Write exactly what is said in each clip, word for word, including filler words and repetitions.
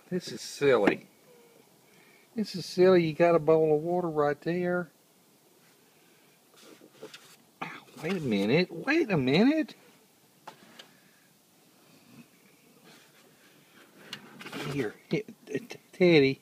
This is silly. This is silly. You got a bowl of water right there. Wait a minute. Wait a minute. Here, here Teddy.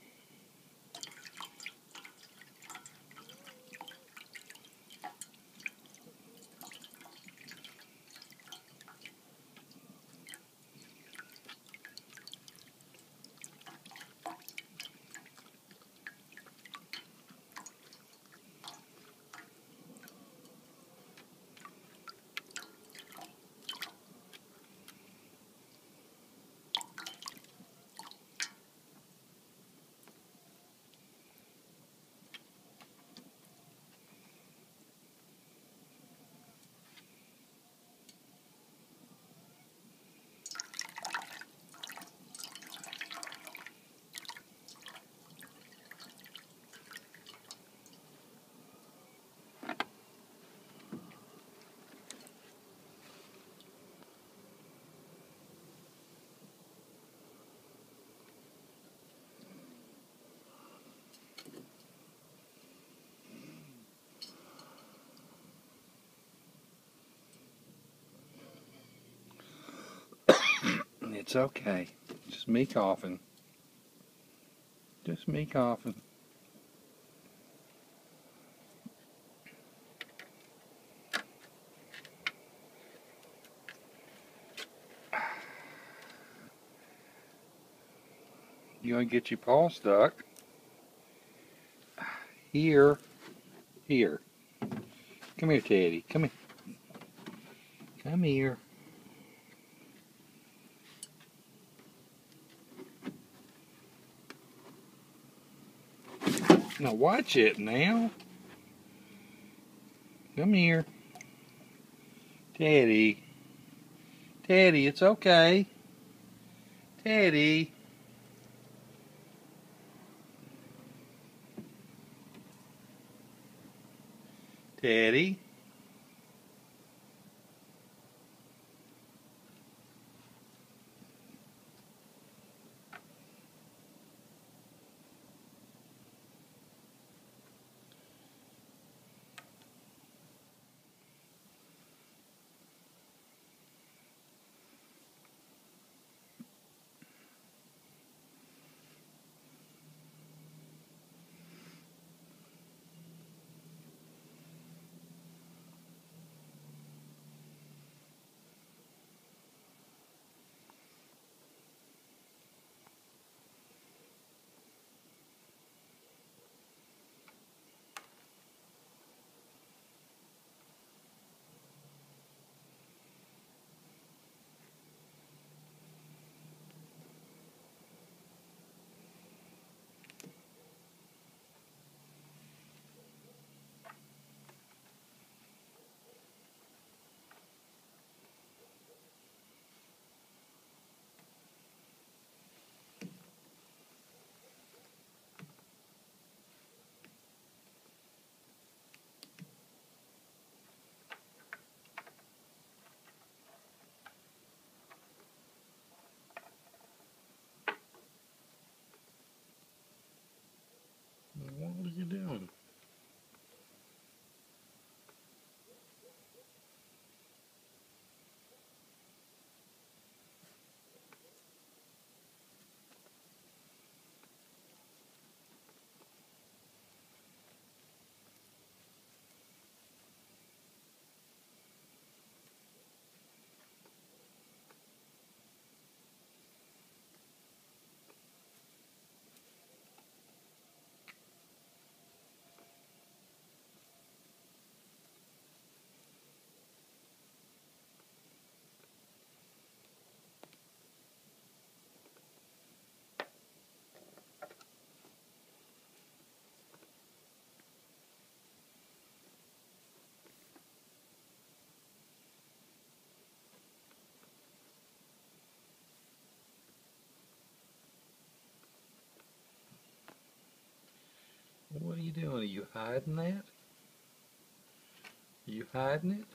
It's okay. Just me coughing. Just me coughing. You gonna get your paw stuck. Here. Here. Come here, Teddy. Come here. Come here. Now watch it now. Come here. Teddy. Teddy, it's okay. Teddy. Teddy. What are you doing? What are you doing? Are you hiding that? Are you hiding it?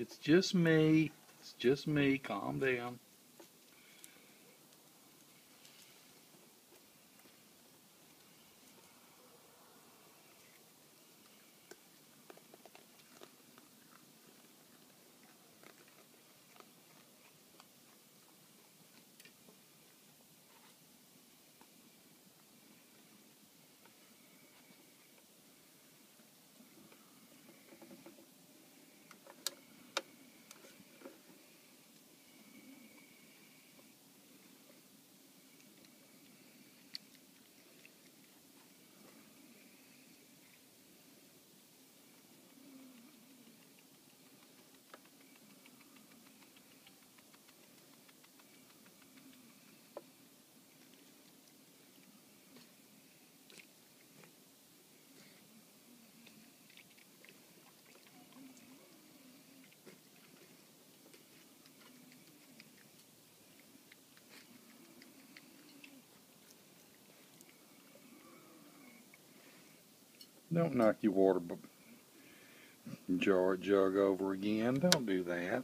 It's just me. It's just me. Calm down. Don't knock your water jar jug over again. Don't do that.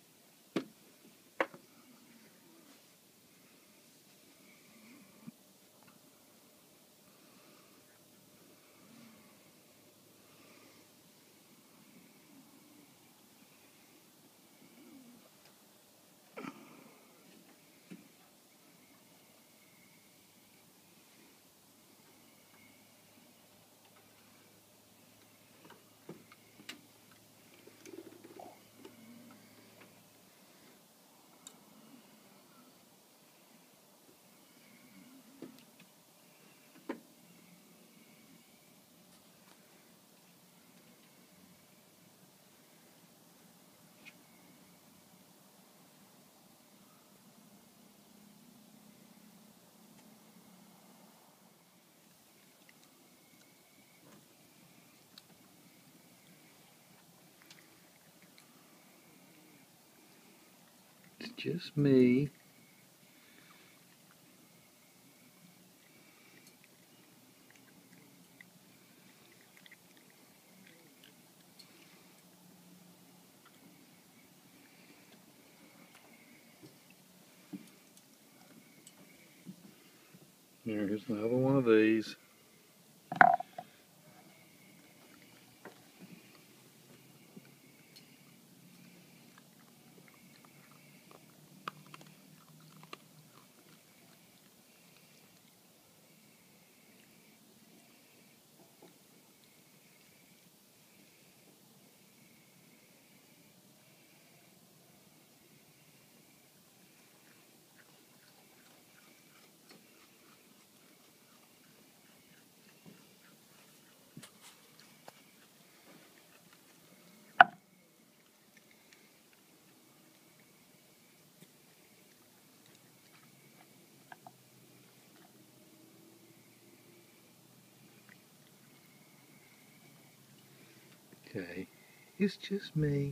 It's just me. Here's another one of these. Okay, it's just me.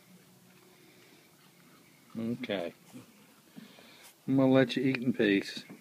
Okay, I'm gonna let you eat in peace.